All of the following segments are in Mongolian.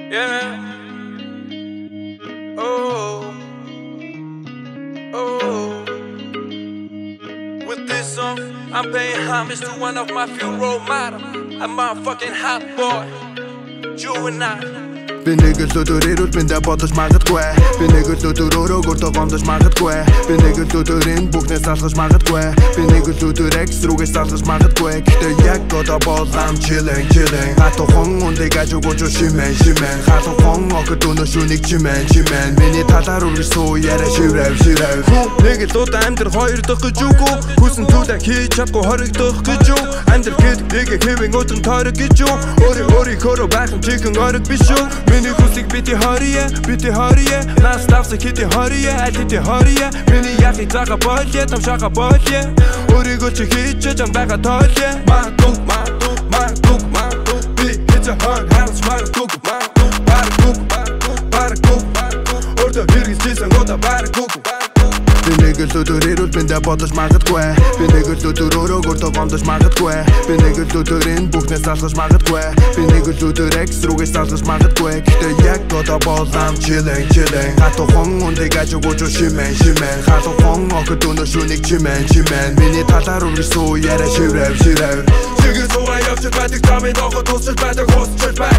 Yeah. Oh. Oh. With this song, I'm paying homage to one of my few role models. A motherfucking hot boy. Juvenile. Би нэг л өдөр ирүүл биндэ бодож магадгүй. Би нэг л өдөр өөрөө гуртаа гомдож магадгүй. Би нэг л өдөр энэ бүхнээс салгаж магадгүй. Би нэг л өдөр экс рүүгээс салгаж магадгүй. Гэхдээ яг одоо бол I'm chilling. Хатухан үндэ гаж өгөөж шимэн. Хатухан огт өнөө шүнийг чимэн. Миний талаар үргэлж суу яриа шиврэв. Нэг л удаа амьдрал хоёр дахь гэж үгүй. Хүсэн зүйлээ хийж чадгүй хоригдох гэж юу. Амьдрал гэдэг нэг хэвэн өдрөн тойрог гэж юу. Өөрийнхөө байхын чихэн орог биш юу. Миний хүслийг бити хорие Нас тавсаг хити хорие Алити хорие Миний яхи цага боле Там шаха боле Өөрийгөө чи хийж чам байгаа тооле Магадгүй Би хийж хон харж магадгүй Бараггүй Ордо хэрэгс чисэн года бараггүй Би нэг л өдөр ирүүл биндэ бодож магадгүй. Би нэг л өдөр өөрөө гуртаа гомдож магадгүй. Би нэг л өдөр энэ бүхнээс салгаж магадгүй. Би нэг л өдөр экс рүүгээс салгаж магадгүй. Гэхдээ яг одоо бол I'm chilling. Хатухан үндэ гаж өгөөж шимэн. Хатухан огт өнөө шүнийг чимэн. Миний талаар үргэлж суу яриа шиврэв. Чигээ суугаа явж байдаг тамид огт тусч байдаг хусч бай.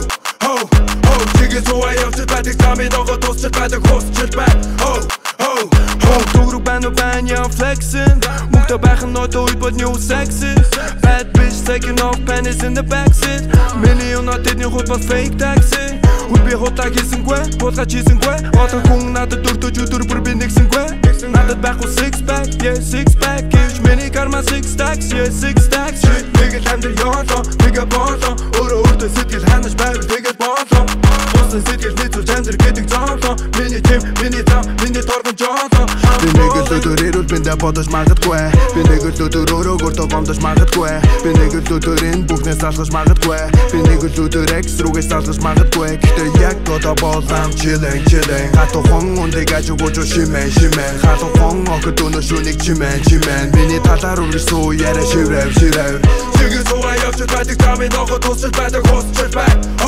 Чигээ суугаа явж байдаг тамид огт тусч байдаг хусч бай. Tugru ban young flexing Mukta bachen auto but new sexy Bad bitch taking off panties in the backseat Million did nie goed wat fake taxi Hoe bi hot tag is een kwe, wat gaat je zijn kwe Altijd kong na de door tot je door probeer niks een kwe Na dat back with six pack, yeah six pack Is mini karma six stacks, yeah six stacks Shit, nigga hem de jaren, nigga banden Oro de zit hier handig bij me, nigga banden Boston zit hier niet zo gender, get ik janten Mini gym, mini tam, mini torgen janten Би нэг л өдөр ирүүл биндэ бодож магадгүй. Би нэг л өдөр өөрөө гуртаа гомдож магадгүй. Би нэг л өдөр энэ бүхнээс салгаж магадгүй. Би нэг л өдөр экс рүүгээс салгаж магадгүй. Гэхдээ яг одоо бол I'm chilling. Хатухан үндэ гаж өгөөж шимэн. Хатухан огт өнөө шүнийг чимэн. Миний талаар үргэлж суу яриа шиврэв. Чигээ суугаа явж байдаг тамид огт тусч байдаг хусч бай.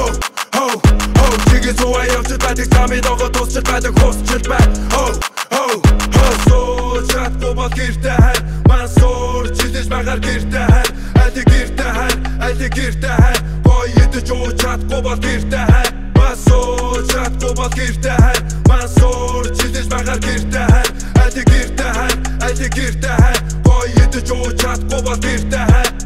Чигээ суугаа явж байдаг тамид огт тусч байдаг хусч бай. Чадгүй бол гэртэ хайр Ман суур чилдэж магаар гэртэ хайр Алди гэртэ хайр Бой идэж уу чадгүй бол гэртэ хайр Ман суур чадгүй бол гэртэ хайр Ман суур чилдэж магаар гэртэ хайр Алди гэртэ хайр Бой идэж уу чадгүй бол гэртэ хайр